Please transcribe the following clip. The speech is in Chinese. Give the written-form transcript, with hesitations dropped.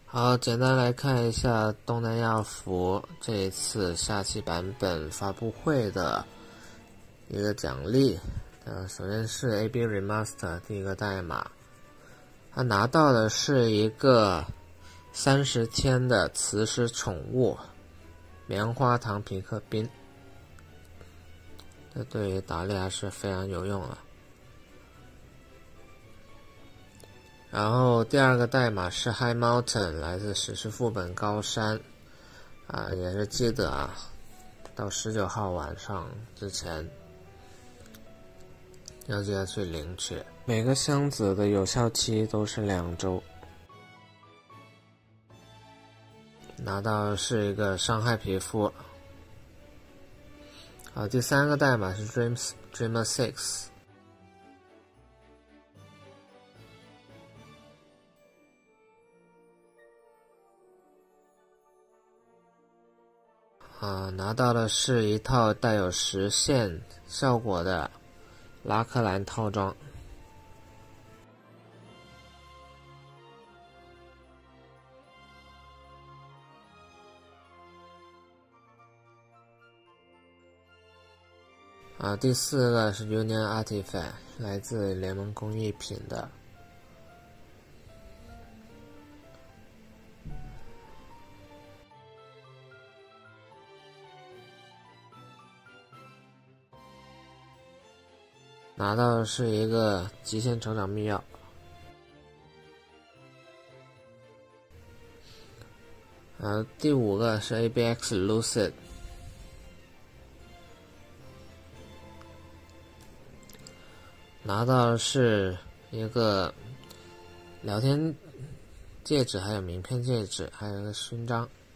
好，简单来看一下东南亚服这一次下期版本发布会的一个奖励。首先是 AB Remaster 第一个代码，他拿到的是一个30天的磁石宠物棉花糖皮克宾，这对于打猎还是非常有用的。然后第二个代码是 High Mountain， 来自史诗副本高山，也是记得到19号晚上之前要记得去领取。每个箱子的有效期都是2周。拿到是一个伤害皮肤。好，第三个代码是 Dreamer 6。拿到的是一套带有实现效果的拉克兰套装。第四个是 Union Artifact， 来自联盟工艺品的。拿到的是一个极限成长密钥。第五个是 ABX Lucid， 拿到的是一个聊天戒指，还有名片戒指，还有一个勋章。